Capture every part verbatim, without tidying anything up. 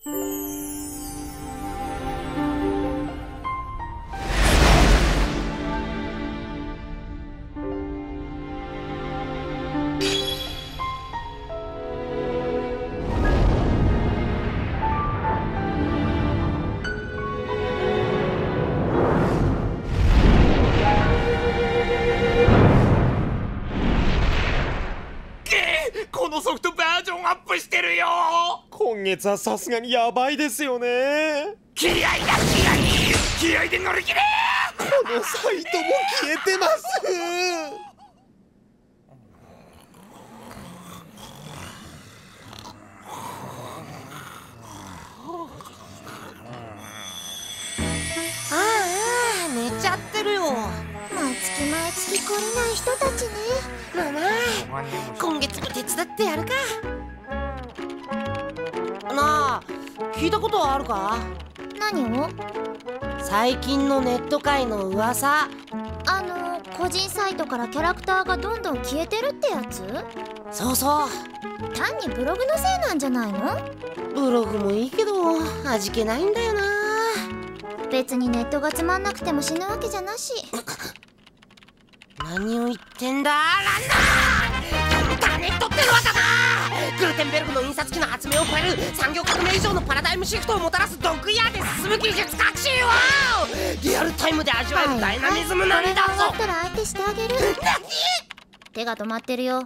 このソフトバージョンアップしてるよ。 今月はさすがにヤバいですよね。 気合いだ気合い気合いで乗り切れ。 このサイトも消えてます。 ああ、寝ちゃってるよ。 毎月毎月来れない人たちね。 ママ、今月も手伝ってやるか。なあ、聞いたことはあるか？ 何を？ 最近のネット界の噂。 あの個人サイトからキャラクターがどんどん消えてるってやつ？ そうそう。 単にブログのせいなんじゃないの？ ブログもいいけど味気ないんだよな。 別にネットがつまんなくても死ぬわけじゃなし。 何を言ってんだランナー。インターネットってのはだな、グルテンベルグの印刷機の発明を超える産業革命以上のパラダイムシフトをもたらすドッグイヤーで進む技術革新をリアルタイムで味わえるダイナミズムなんだぞ。 これが終わったら相手してあげる。 何？ 手が止まってるよ。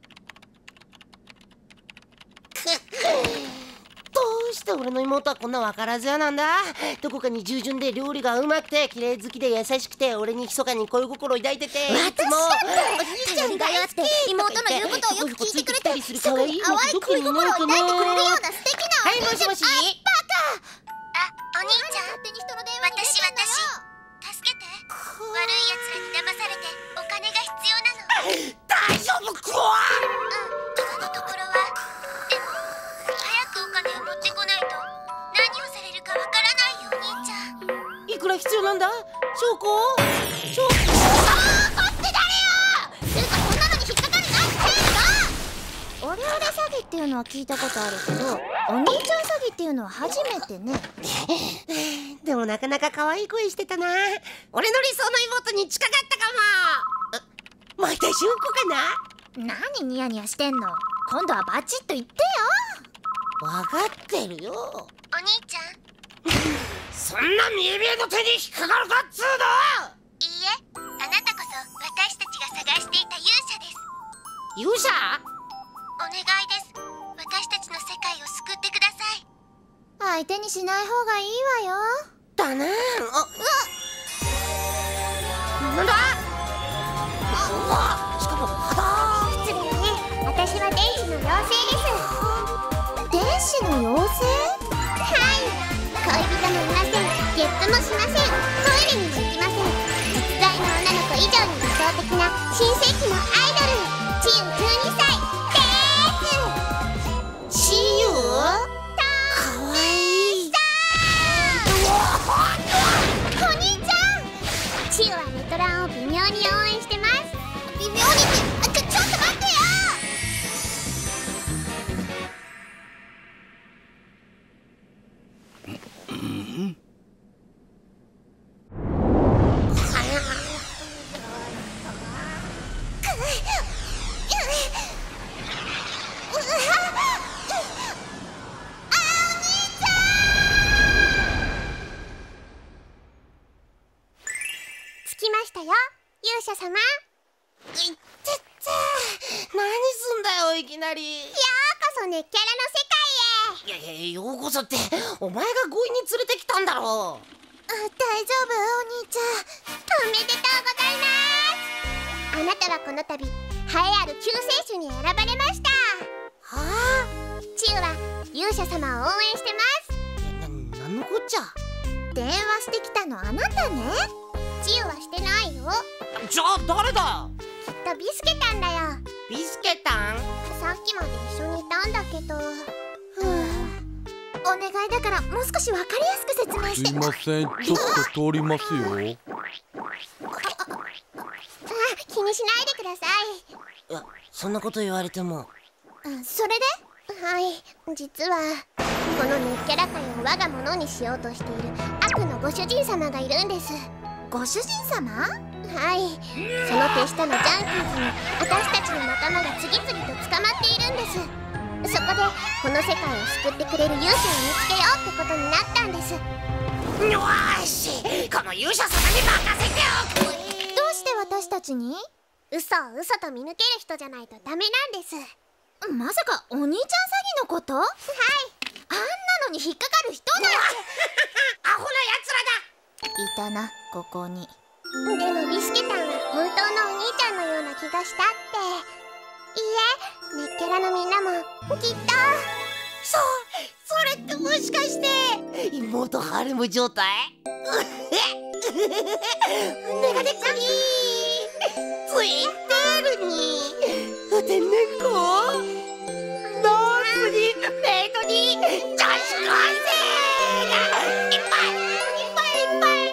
どうして俺の妹はこんな分からずやなんだ。どこかに従順で料理がうまくて綺麗好きで優しくて俺に密かに恋心を抱いてて、いつもお兄ちゃんがよって妹の言うことをよく聞いてくれて、すぐに淡い恋心を抱いてくれるような素敵なはい、もしもし。 あ、お兄ちゃん、私私助けて。悪い奴らに騙されてお金が必要なの。 大丈夫か？ 今のところは。でも早くお金を持ってこないと何をされるかわからないよ、お兄ちゃん。 いくら必要なんだ？証拠？証拠？ あー、こって誰よ！つうかそんなのに引っかかるなってんの！オレオレ詐欺っていうのは聞いたことあるけど、お兄ちゃん詐欺っていうのは初めてね。 でもなかなか可愛い声してたな。俺の理想の妹に近かったかも。また証拠かな？ 何ニヤニヤしてんの？今度はバチッと言ってよ。 分かってるよ。 お兄ちゃん。 そんな見え見えの手に引っかかるかっつうの。 いいえ、あなたこそ私たちが探していた勇者です。 勇者？ お願いです。私たちの世界を救ってください。 相手にしない方がいいわよ。 だな。あ、うわ、なんだ？うわ、しかも肌。 失礼ね。私は電子の妖精です。電子の妖精？はい。恋人もいません。ゲップもしません。トイレにも行きません。実在の女の子以上に理想的な新世紀のアイドル、チユじゅうにさいでーす。 チユ？かわいい。 お兄ちゃん、チユはネトランを微妙に応援してます。微妙にって、ちょ、ちょっと待ってよ。着きましたよ、勇者様。 いってって。何すんだよいきなり。 ようこそ熱キャラの世界へ。 いやいや、ようこそってお前が強引に連れてきたんだろう。 あ、大丈夫お兄ちゃん。おめでとうございます。あなたはこの度栄えある救世主に選ばれました。 はあ？ チユは勇者様を応援してます。 な、なんのこっちゃ。 電話してきたのあなたね。チユはしてないよ。 じゃあ誰だ？ きっとビスケタンだよ。 ビスケタン？ さっきまで一緒にいたんだけど。ふう、お願いだからもう少しわかりやすく説明して。 すいません、ちょっと通りますよ。 あ、気にしないでください。 いや、そんなこと言われても。 うん、それではい、実はこの熱キャラ界を我が物にしようとしている悪のご主人様がいるんです。ご主人様？はい、その手下のジャンキーズに私たちの仲間が次々と捕まっているんです。そこでこの世界を救ってくれる勇者を見つけようってことになったんです。 よーし、この勇者様に任せておく。 どうして私たちに？嘘を嘘と見抜ける人じゃないとダメなんです。まさかお兄ちゃん詐欺のこと？はい、あんなのに引っかかる人なんてアホな奴らだ。 いたな、ここに。でもビスケタンは本当のお兄ちゃんのような気がしたって。いいえ、熱キャラのみんなもきっと。 そう、それってもしかして妹ハルム状態？メガネクにツインテールに天然光ノースにメイドに女子高生がいっぱいいっぱいいっぱい。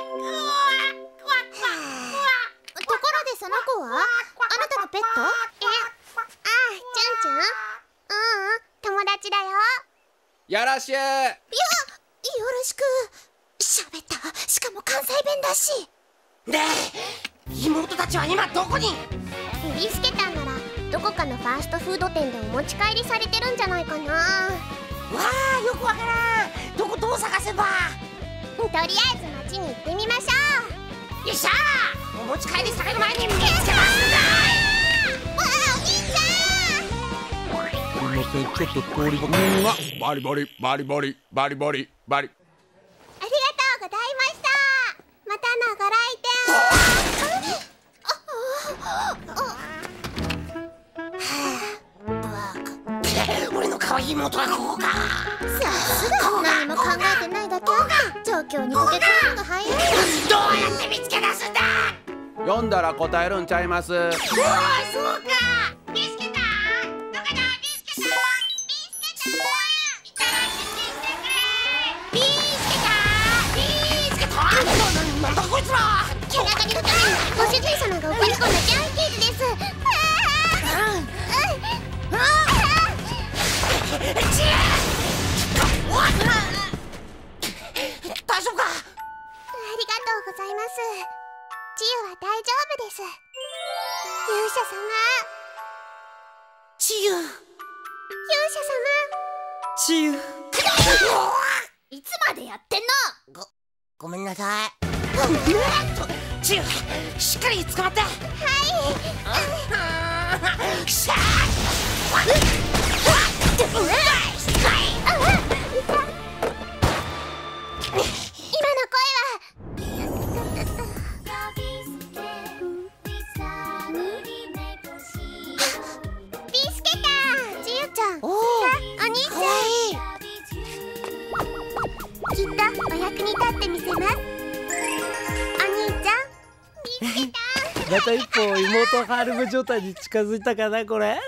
ところでその子はあなたのペット？え、ああ、チュンチュン？ううん、友達だよ。 やらしい。 いや、よろしく。喋った。しかも関西弁だし。 で、妹たちは今どこに？ ビスケタンならどこかのファーストフード店でお持ち帰りされてるんじゃないかな。わあ、よくわからん。どこどう探せば？ とりあえず町に行ってみましょう。 よっしゃー、お持ち帰りされる前に見つけますんだ。 わあ、お兄ちゃん。 すみません、ちょっと通りがうんがバリバリバリバリバリバリバリ。 ありがとうございました。またのご来店。 俺の可愛い妹はここか。 さすが何も考えてないだけ。状況に溶け込むのが早い。 どうやって見つけ出すんだ。 読んだら答えるんちゃいます。 おお、そうか。ビスケタン、どこだビスケタン、ビスケタン、いたら出てきてくれ。ビスケタン、ビスケタン、な、なんだこいつら。 気長にご主人様が送り込んだジャンキーズです。 大丈夫か？ ありがとうございます。チユは大丈夫です。勇者様。 チユ。 勇者様。 チユ。 いつまでやってんの？ ご、ごめんなさい。チユ、しっかり捕まって。はい。くしゃー。 今の声は。ビスケタン、チユちゃん。 おお、 お兄ちゃん。 かわいい。 きっとお役に立ってみせます。お兄ちゃん、ビスケタン。 また一歩妹ハルム状態に近づいたかな、これ。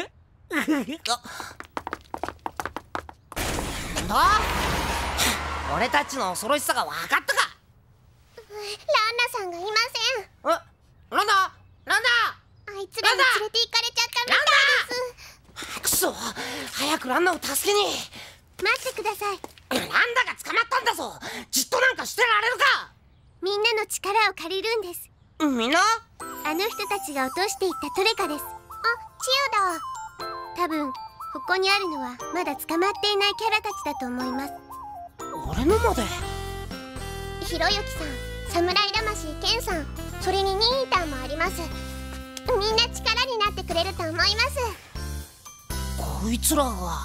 どう？俺たちの恐ろしさが分かったか？ ランナさんがいません。 え、ランダランあいつらに連れて行かれちゃったみたいです。 ダくそ、早くランナを助けに。 待ってください。 ランダが捕まったんだぞ。じっとなんかしてられるか？ みんなの力を借りるんです。 みんな？ あの人たちが落としていったトレカです。あ、チユだ。多分ここにあるのはまだ捕まっていないキャラたちだと思います。 俺のまで。 ひろゆきさん、侍魂ケンさん、それにニータンもあります。みんな力になってくれると思います。 こいつらは。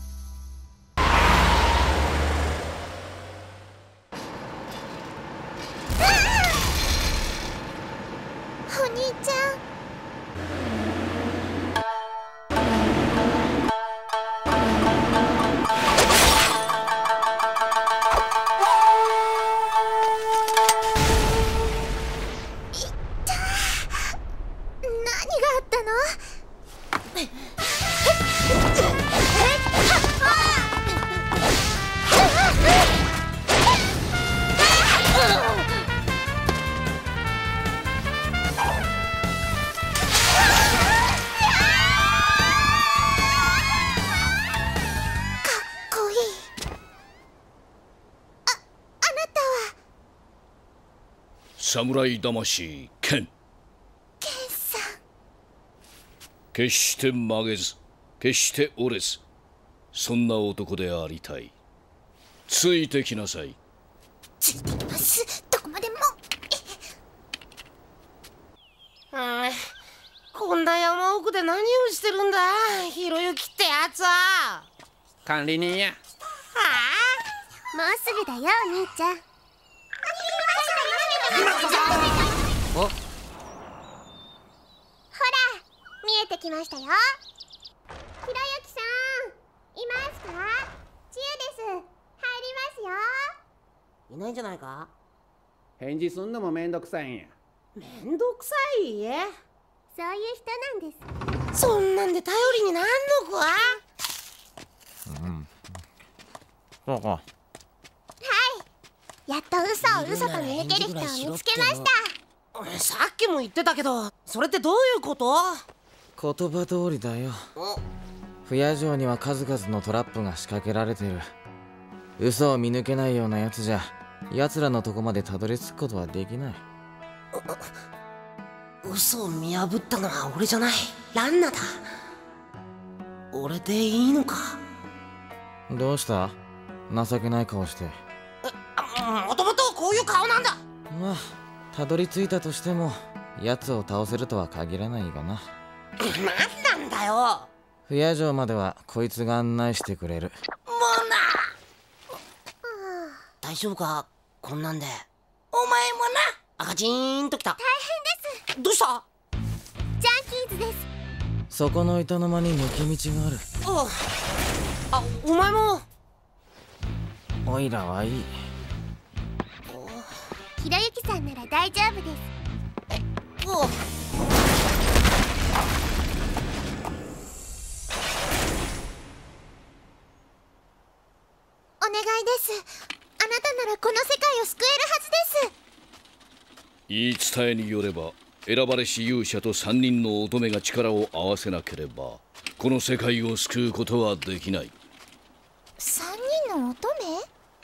お兄ちゃん。 侍魂ケン。 ケンさん。 決して曲げず決して折れず、そんな男でありたい。ついてきなさい。 ついてきます。どこまでも。 うん、こんな山奥で何をしてるんだひろゆきってやつは。 管理人や。 はもうすぐだよお兄ちゃん。 お、 ほら見えてきましたよ。ひろゆきさんいますか？ちゆです。入りますよ。 いないんじゃないか。 返事すんのもめんどくさいんや。 めんどくさい？ そういう人なんです。 そんなんで頼りになんのか。 そうか。 やっと嘘を嘘と見抜ける人を見つけました。 さっきも言ってたけど、それってどういうこと？ 言葉通りだよ。不夜城には数々のトラップが仕掛けられてる。嘘を見抜けないようなやつじゃ奴らのとこまでたどり着くことはできない。 嘘を見破ったのは俺じゃない、ランナだ。俺でいいのか？ どうした？情けない顔して。 もともとこういう顔なんだ。 まあたどり着いたとしても奴を倒せるとは限らないがな。 何なんだよ。 不夜城まではこいつが案内してくれる。 もうな。大丈夫かこんなんで。お前もな。赤チーンときた。 大変です。 どうした？ ジャンキーズです。 そこの板の間に抜け道がある。 あ、お前も。 おいらはいい。 ひろゆきさんなら大丈夫です。 おう。 お願いです。あなたならこの世界を救えるはずです。 言い伝えによれば、選ばれし勇者と三人の乙女が力を合わせなければこの世界を救うことはできない。 三人の乙女？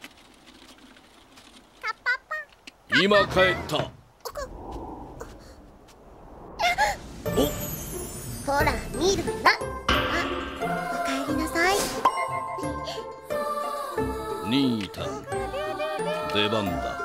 カパパ。 今帰った。 ほら見るな。あ、おかえりなさい。 ニータ出番だ。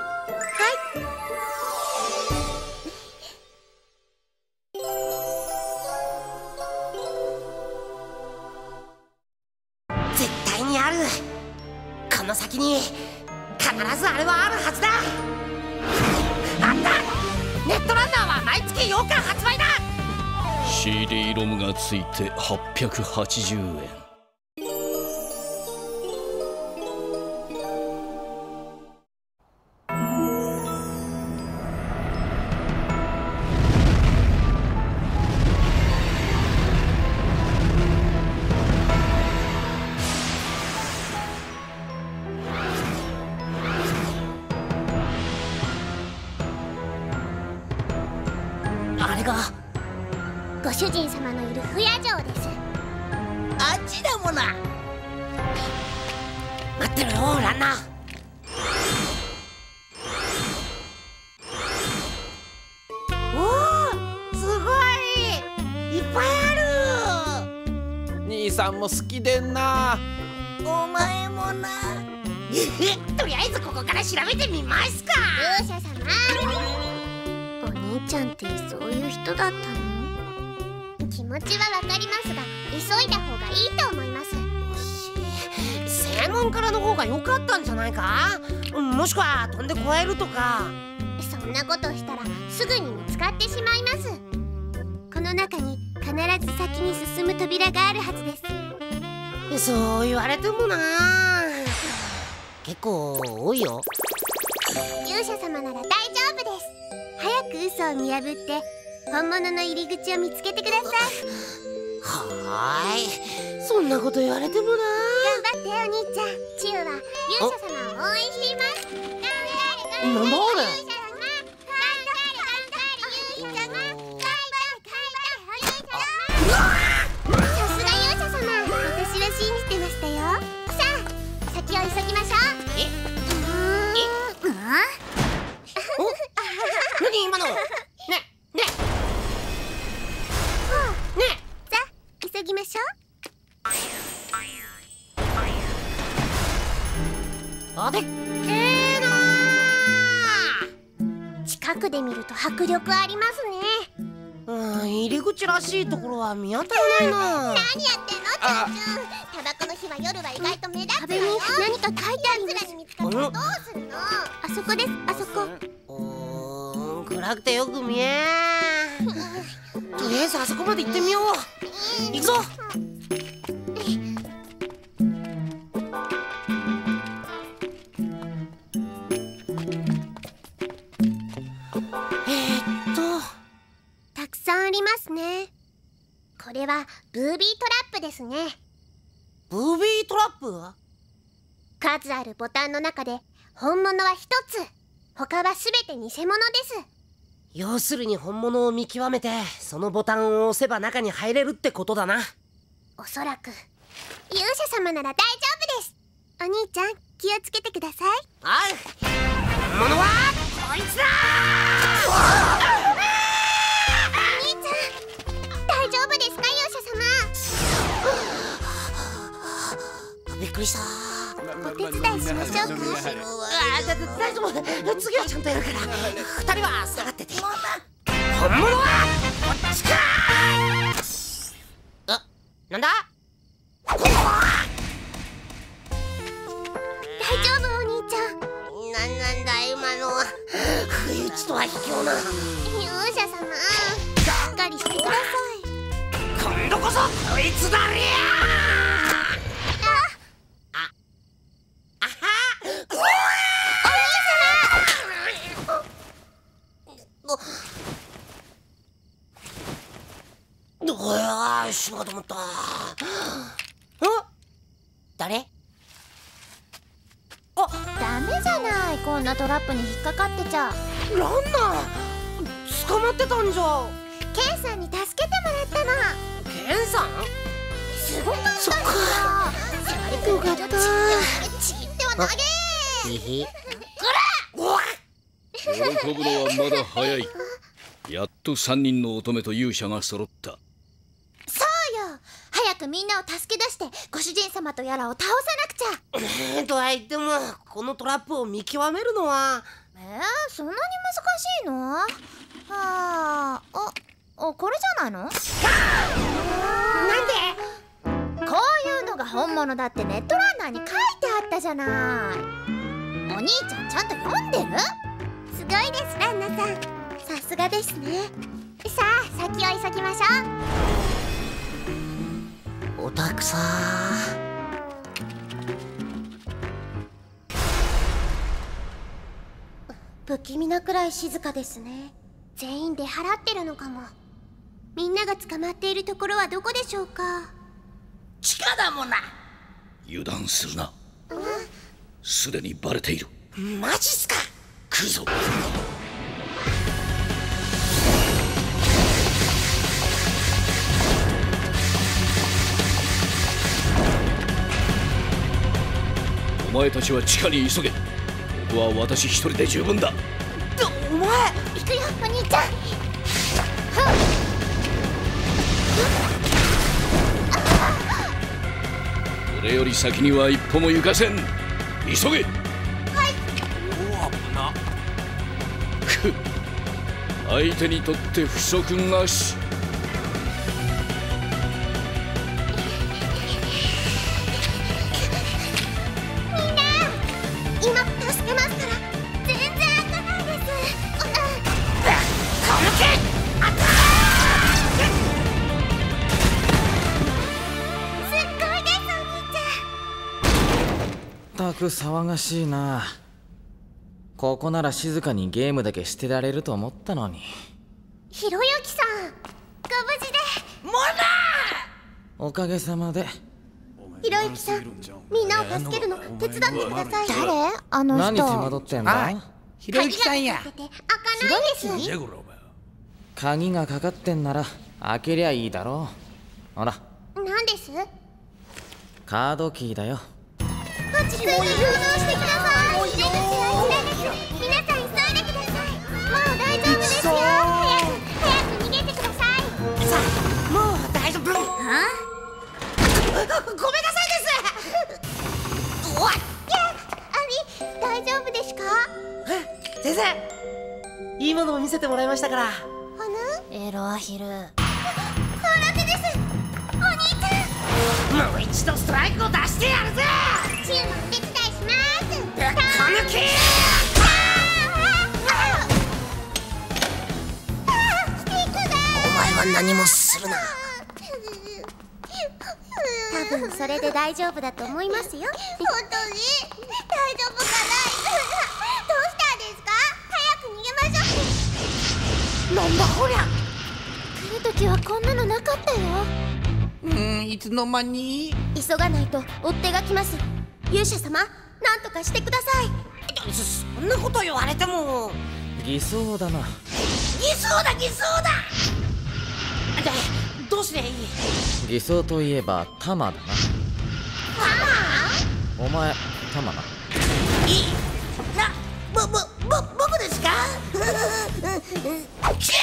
絶対にある。この先に必ずあれはあるはずだ。あった。ネットランナーは毎月ようか発売だ。 シーディー ロムがついてはっぴゃくはちじゅうえん。 あれがご主人様のいる不夜城です。 あっちだもな。待ってろよランナー。おお、すごいいっぱいある。 兄さんも好きでんな。 お前もな。とりあえずここから調べてみますか。 勇者様、お兄ちゃんってそういう人だったの？気持ちはわかりますが急いだ方がいいと思います。 正門からの方が良かったんじゃないか。もしくは飛んで越えるとか。 そんなことしたらすぐに見つかってしまいます。この中に必ず先に進む扉があるはずです。 そう言われてもな。結構多いよ。 勇者様なら大丈夫です。早く嘘を見破って本物の入り口を見つけてください。 はーい、そんなこと言われてもな。 頑張ってお兄ちゃん。チユは勇者様を応援しています。 なんだあれ。 さすが勇者様、私は信じてましたよ。さあ先を急ぎましょう。 えうーん。 何ましょう。おでっけーなー。近くで見ると迫力ありますね。 うん、入り口らしいところは見当たらないな。 何やってんの、ちゃんちゃん。タバコの火は夜は意外と目立つわよ。壁に何か書いてあります。見つかったらどうするの？あそこです、あそこ。 おー、暗くてよく見えん。とりあえずあそこまで行ってみよう。行くぞ。えーっとたくさんありますね。これはブービートラップですね。 ブービートラップ？ 数あるボタンの中で本物は一つ、他はすべて偽物です。 要するに本物を見極めてそのボタンを押せば中に入れるってことだな。 おそらく勇者様なら大丈夫です。お兄ちゃん、気をつけてください。 あい、本物はこいつだー。 お兄ちゃん、大丈夫ですか、勇者様。 びっくりしたー。 お手伝いしましょうか。 あ、だ、だ、大丈夫。次はちゃんとやるから。二人は下がってて。本物はこっちかー。あ、なんだ？ 大丈夫、お兄ちゃん。 な、なんだ今のは。不意打ちとは卑怯な。 勇者様、しっかりしてください。 今度こそこいつだりゃー。どうやー、死ぬかと思った。誰？あ、 ダメじゃない、こんなトラップに引っかかってちゃ。 ランナー捕まってたんじゃ。 ケンさんに助けてもらったの。 ケンさん？ すごかったんですよ。よかった。ちぎっては投げー。 ひひ。 喜ぶのはまだ早い。やっと三人の乙女と勇者が揃った。 そうよ、早くみんなを助け出してご主人様とやらを倒さなくちゃ。 えー、とは言ってもこのトラップを見極めるのは。 えー、そんなに難しいの？はあ、あ、あ、これじゃないの？なんで？こういうのが本物だってネットランナーに書いてあったじゃない。お兄ちゃんちゃんと読んでる？すごいです、ランナさん。さすがですね。さあ、先を急ぎましょう。 オタクさー。不気味なくらい静かですね。全員出払ってるのかも。みんなが捕まっているところはどこでしょうか？ 地下だもんな。 油断するな。すでにバレている。 マジっすか？ 来るぞ。お前たちは地下に急げ。ここは私一人で十分だ。 お前。 行くよ、お兄ちゃん。 俺より先には一歩も行かせん。急げ。く相手にとって不足なし。 みんな今助けますから。全然開かないです。すっごいです、お兄ちゃん。 たく騒がしいな。ここなら静かにゲームだけしてられると思ったのに。 ひろゆきさん、ご無事で。 モナおかげさまで。 ひろゆきさん、みんなを助けるの手伝ってください。誰？あの人。 何手間取ってんだ？ ひろゆきさんや。 開かないです。 鍵がかかってんなら開けりゃいいだろう。ほら、 何です？ カードキーだよ。 こっちに誘導してください。出口は左です。皆さん急いでください。もう大丈夫ですよ。早く早く逃げてください。 さあ、もう大丈夫。 はあ？ てもらいましたから。 エロアヒル。 本楽です。お兄ちゃん。 もう一度ストライクを出してやるぜ。 チームお手伝いします。 ぶっこ抜き。お前は何もするな。 多分それで大丈夫だと思いますよ。本当に大丈夫かな。どうしたんですか。早く逃げましょう。 なんだこりゃ。 来る時はこんなのなかったよ。 うーんいつの間に。 急がないと追っ手が来ます。勇者様、なんとかしてください。 そそんなこと言われても。 偽装だな。 偽装だ偽装だ。でどうすりゃいい。 偽装といえばタマだな。お前タマな。 いいな。ぼぼぼ僕ですか。キー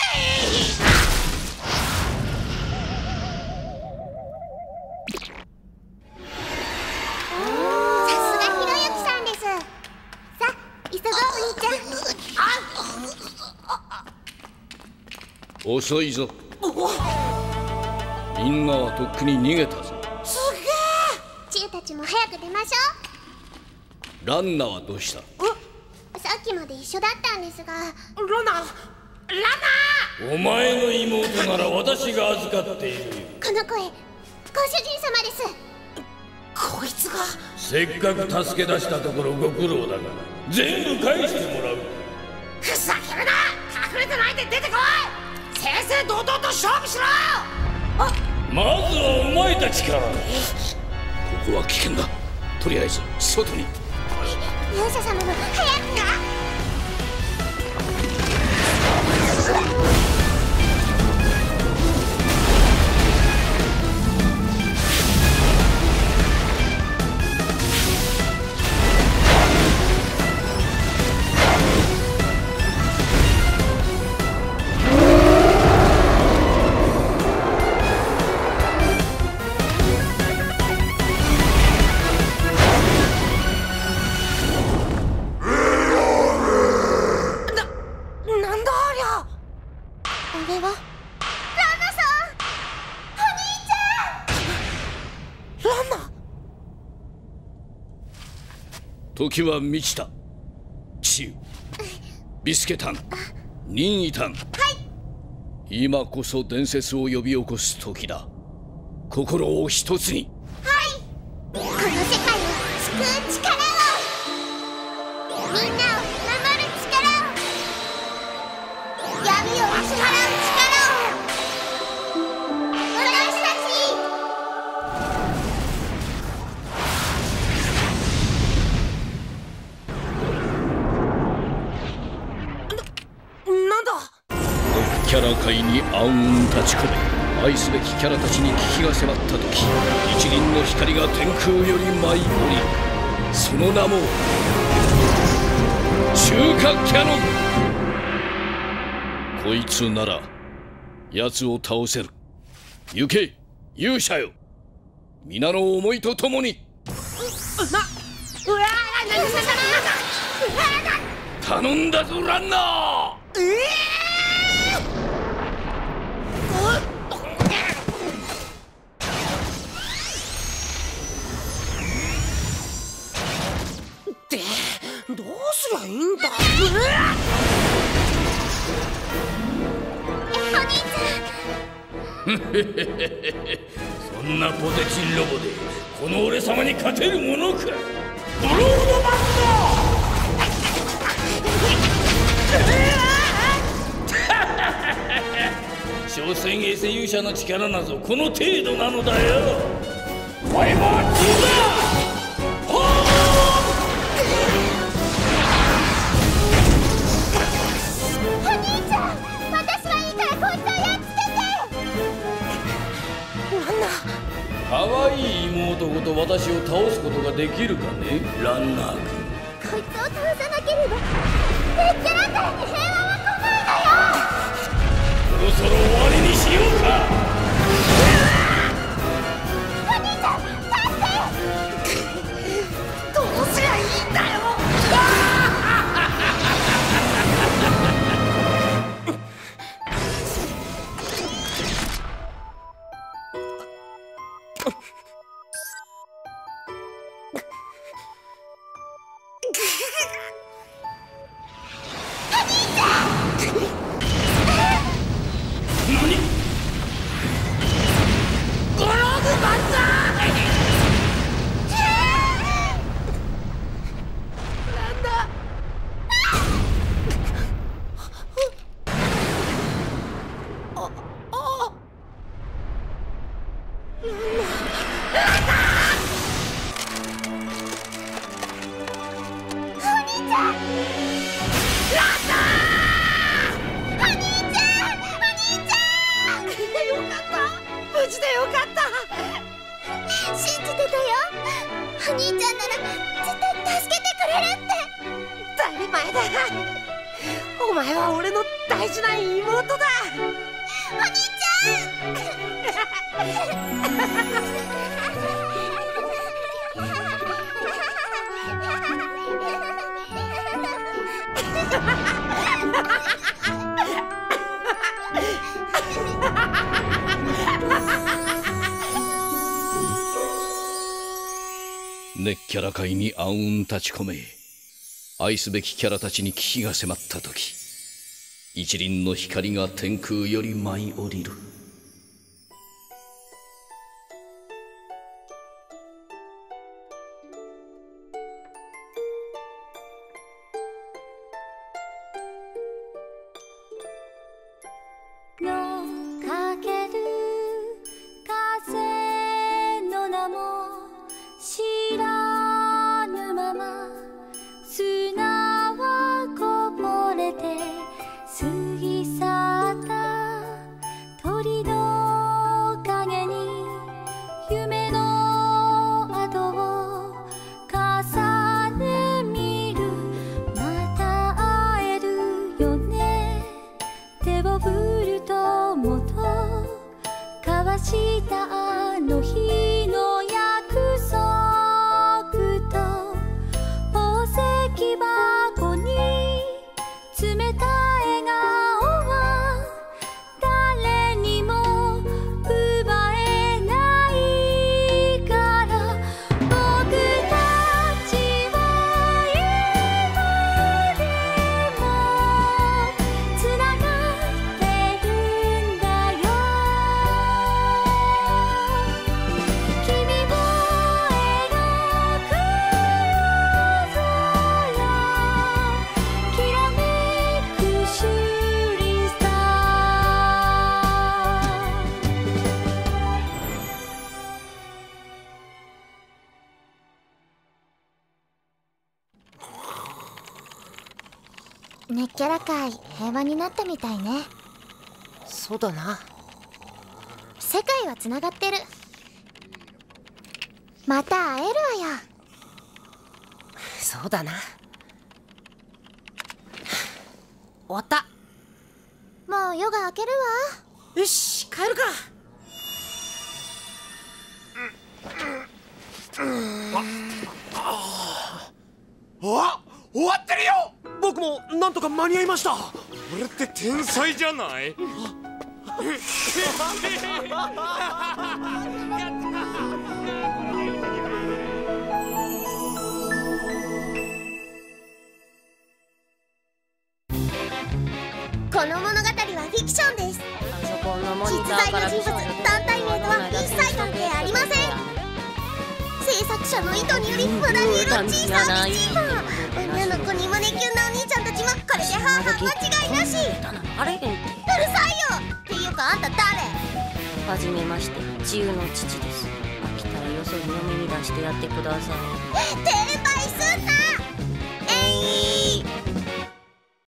遅いぞ。みんなはとっくに逃げたぞ。 すげえ。 チウたちも早く出ましょランナはどうした。 う。さっきまで一緒だったんですが。 ラナラナお前の妹なら私が預かっている。 この声、ご主人様です。 こいつが。 せっかく助け出したところご苦労だが全部返してもらう。 ふざけるな。隠れてないで出てこい。正々堂々と勝負しろ。あまずはお前たちから。ここは危険だ。とりあえず外に。 勇者様も早くな。 時は満ちた。チウ、ビスケタン、ニンイタン。はい。今こそ伝説を呼び起こす時だ。心を一つに。 はい。この世界を救う力を、みんなを守る力を、闇を打ち払う力を、私たち。 キャラ界に暗雲立ち込め、愛すべきキャラたちに危機が迫った時、一輪の光が天空より舞い降り、その名も中華キャノン。こいつなら奴を倒せる。行け勇者よ、皆の思いとともに。 うわ頼んだぞランナー。ええでどうすりゃいいんだ。 お兄ちゃんそんなポテチンロボでこの俺様に勝てるものか。ドロードバス所詮エセ勇者の力なぞこの程度なのだよ。ファイバーツーだ。 お兄ちゃん、私はいいからこいつをやっつけて。 ランナー、かわいい妹ごと私を倒すことができるかねランナー君。 こいつを倒さなければデッキャランタに平和は来ないのよ。 そろそろ終わりにしようか。 お兄ちゃん立って。 どうすりゃいいんだよ。 お前は俺の大事な妹だ。 お兄ち熱キャラ界に暗雲立ち込め、愛すべきキャラたちに危機が迫った時、一輪の光が天空より舞い降りる。 かける風の名も知らぬまま、砂はこぼれて過ぎ去った鳥の影に夢の跡を重ね見る。また会えるよね、手を振るともと交わしたあの日の約束と、宝石箱に詰めた笑顔は誰にも奪えないから、僕たちは今でもつながってるんだよ。君を描く夜空、きらめくシューリンスタゃん。熱キャラ界平和になったみたいね。 そうだな。 世界はつながってる。また会えるわよ。 そうだな。終わった。 もう夜が明けるわ。 よし、帰るか。 あ、終わってるよ。 僕もなんとか間に合いました。 俺って天才じゃない？ この物語はフィクションです。 あそこのモニ実ターから在の人物、団体名とは一切関係ありません。制作者の意図により無駄にエロっちいサービスチーム。女の子に胸キュンなお兄ちゃんたちもこれでハーハー間違いなし。 あれへんて。 うるさいよ。っていうかあんた誰？ はじめまして、治癒の父です。飽きたらよそに嫁に出してやってください。 転売すんな。えい